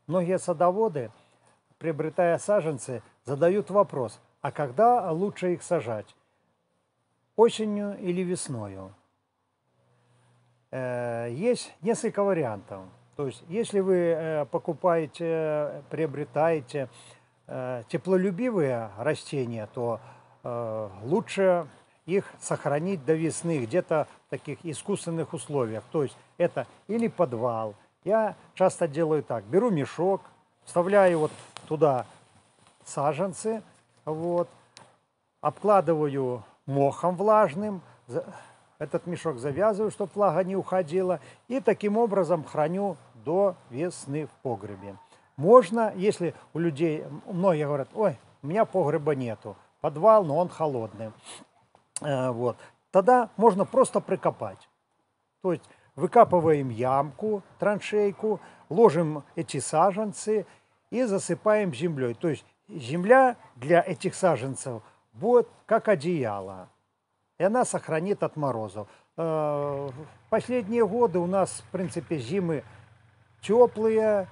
Многие садоводы, приобретая саженцы, задают вопрос, а когда лучше их сажать? Осенью или весною? Есть несколько вариантов. То есть, если вы покупаете, приобретаете теплолюбивые растения, то лучше их сохранить до весны, где-то в таких искусственных условиях. То есть, это или подвал. Я часто делаю так. Беру мешок, вставляю вот туда саженцы, вот, обкладываю мохом влажным, этот мешок завязываю, чтобы влага не уходила, и таким образом храню до весны в погребе. Можно, если у людей, многие говорят, ой, у меня погреба нету, подвал, но он холодный, вот, тогда можно просто прикопать. То есть выкапываем ямку, траншейку, ложим эти саженцы и засыпаем землей. То есть земля для этих саженцев будет как одеяло, и она сохранит от морозов. В последние годы у нас, в принципе, зимы теплые,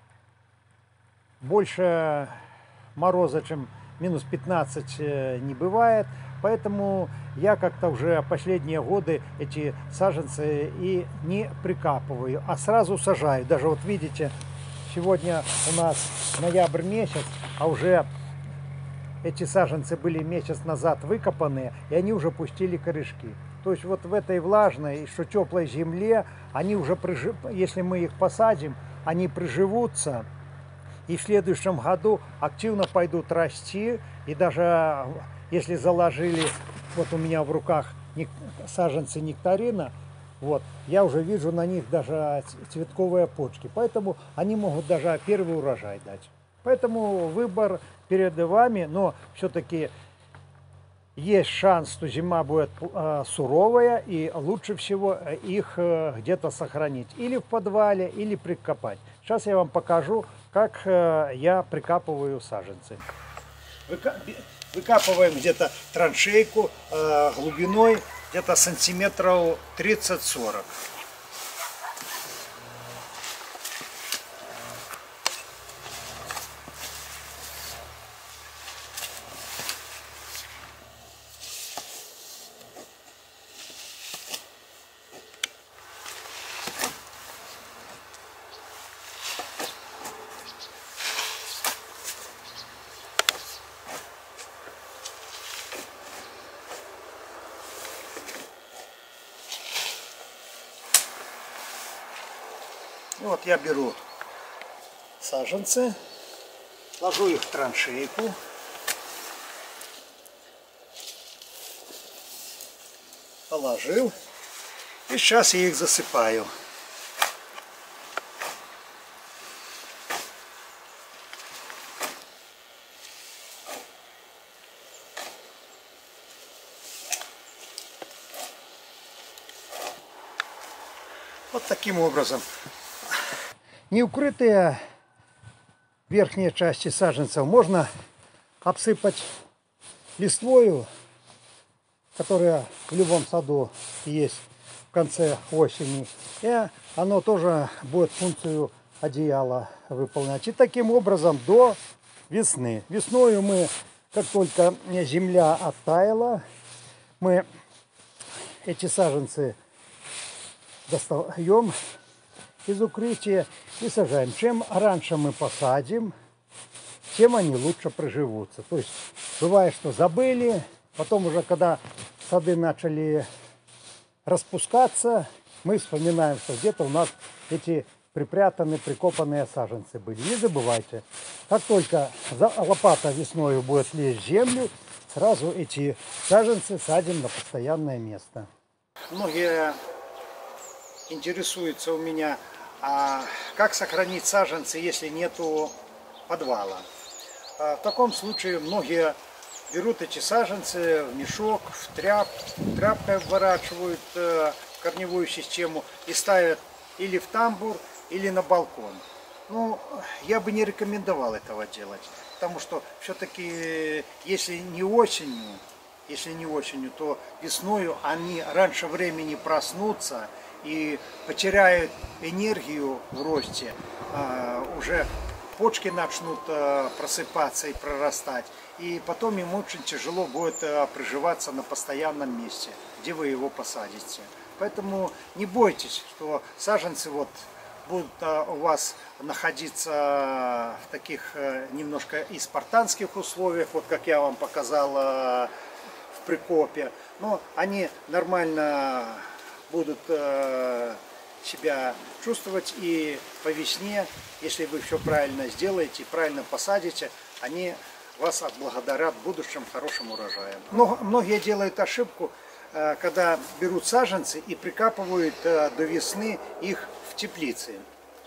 больше мороза, чем минус 15 не бывает. Поэтому я как-то уже последние годы эти саженцы и не прикапываю, а сразу сажаю. Даже вот видите, сегодня у нас ноябрь месяц, а уже эти саженцы были месяц назад выкопанные, и они уже пустили корешки. То есть вот в этой влажной, еще теплой земле, они уже, если мы их посадим, они приживутся, и в следующем году активно пойдут расти. И даже если заложили, вот у меня в руках саженцы нектарина, вот, я уже вижу на них даже цветковые почки. Поэтому они могут даже первый урожай дать. Поэтому выбор перед вами, но все-таки есть шанс, что зима будет суровая, и лучше всего их где-то сохранить. Или в подвале, или прикопать. Сейчас я вам покажу, как я прикапываю саженцы. Выкапываем где-то траншейку глубиной где-то сантиметров 30-40. Вот я беру саженцы, ложу их в траншейку, положил, и сейчас я их засыпаю. Вот таким образом. Неукрытые верхние части саженцев можно обсыпать листвою, которая в любом саду есть в конце осени. И оно тоже будет функцию одеяла выполнять. И таким образом до весны. Весною мы, как только земля оттаяла, мы эти саженцы достаем из укрытия и сажаем. Чем раньше мы посадим, тем они лучше приживутся. То есть бывает, что забыли, потом уже когда сады начали распускаться, мы вспоминаем, что где-то у нас эти припрятанные, прикопанные саженцы были. Не забывайте, как только лопата весною будет лезть в землю, сразу эти саженцы садим на постоянное место. Многие интересуются у меня, а как сохранить саженцы, если нету подвала. В таком случае многие берут эти саженцы в мешок, в тряпкой обворачивают корневую систему и ставят или в тамбур, или на балкон. Ну, я бы не рекомендовал этого делать, потому что все-таки, если не осенью, то весною они раньше времени проснутся, и потеряют энергию в росте, уже почки начнут просыпаться и прорастать, и потом им очень тяжело будет приживаться на постоянном месте, где вы его посадите. Поэтому не бойтесь, что саженцы будут у вас находиться в таких немножко и спартанских условиях, вот как я вам показал в прикопе, но они нормально будут себя чувствовать, и по весне, если вы все правильно сделаете, правильно посадите, они вас отблагодарят будущим хорошим урожаем. Но многие делают ошибку, когда берут саженцы и прикапывают до весны их в теплице.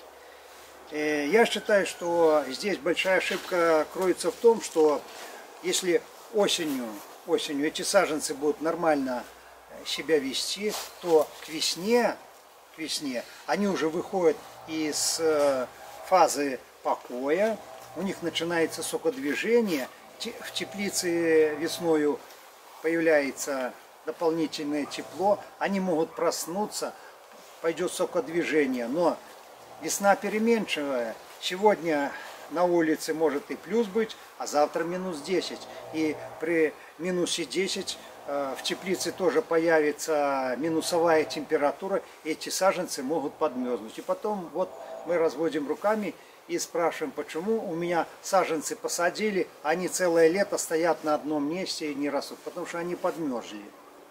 Я считаю, что здесь большая ошибка кроется в том, что если осенью эти саженцы будут нормально себя вести, то к весне они уже выходят из фазы покоя, у них начинается сокодвижение, в теплице весною появляется дополнительное тепло, они могут проснуться, пойдет сокодвижение, но весна переменчивая, сегодня на улице может и плюс быть, а завтра минус 10, и при минусе 10 в теплице тоже появится минусовая температура, и эти саженцы могут подмерзнуть. И потом вот мы разводим руками и спрашиваем, почему у меня саженцы посадили, они целое лето стоят на одном месте и не растут, потому что они подмерзли.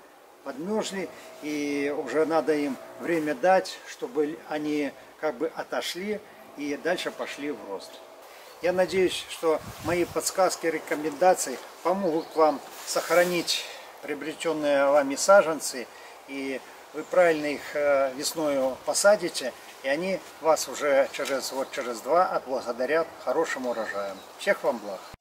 И уже надо им время дать, чтобы они как бы отошли и дальше пошли в рост. Я надеюсь, что мои подсказки, рекомендации помогут вам сохранить приобретенные вами саженцы, и вы правильно их весною посадите, и они вас уже через 2 отблагодарят хорошим урожаем. Всех вам благ!